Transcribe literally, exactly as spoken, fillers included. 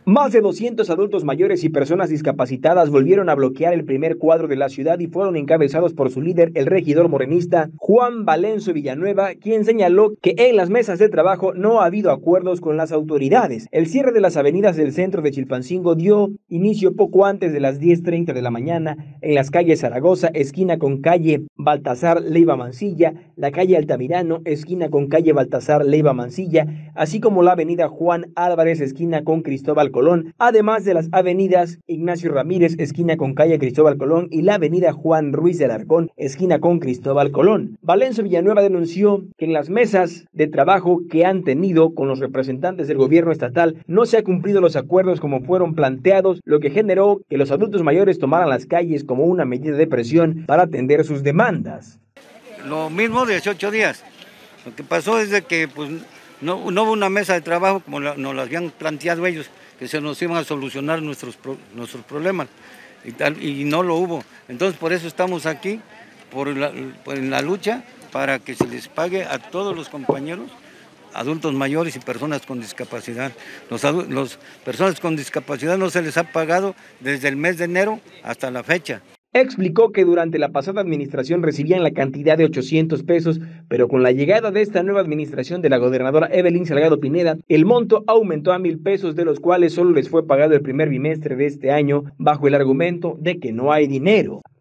Más de doscientos adultos mayores y personas discapacitadas volvieron a bloquear el primer cuadro de la ciudad y fueron encabezados por su líder, el regidor morenista Juan Valenzo Villanueva, quien señaló que en las mesas de trabajo no ha habido acuerdos con las autoridades. El cierre de las avenidas del centro de Chilpancingo dio inicio poco antes de las diez treinta de la mañana en las calles Zaragoza, esquina con calle Baltasar Leiva Mansilla, la calle Altamirano, esquina con calle Baltasar Leiva Mansilla, así como la avenida Juan Álvarez, esquina con Cristóbal Colón, además de las avenidas Ignacio Ramírez, esquina con calle Cristóbal Colón, y la avenida Juan Ruiz de Alarcón, esquina con Cristóbal Colón. Valenzo Villanueva denunció que en las mesas de trabajo que han tenido con los representantes del gobierno estatal no se han cumplido los acuerdos como fueron planteados, lo que generó que los adultos mayores tomaran las calles como una medida de presión para atender sus demandas. Lo mismo de dieciocho días. Lo que pasó es de que pues, no, no hubo una mesa de trabajo como la, nos lo habían planteado ellos, que se nos iban a solucionar nuestros, nuestros problemas, y, tal, y no lo hubo. Entonces por eso estamos aquí, por la, por la lucha, para que se les pague a todos los compañeros, adultos mayores y personas con discapacidad. Los, los personas con discapacidad no se les ha pagado desde el mes de enero hasta la fecha. Explicó que durante la pasada administración recibían la cantidad de ochocientos pesos, pero con la llegada de esta nueva administración de la gobernadora Evelyn Salgado Pineda, el monto aumentó a mil pesos, de los cuales solo les fue pagado el primer bimestre de este año, bajo el argumento de que no hay dinero.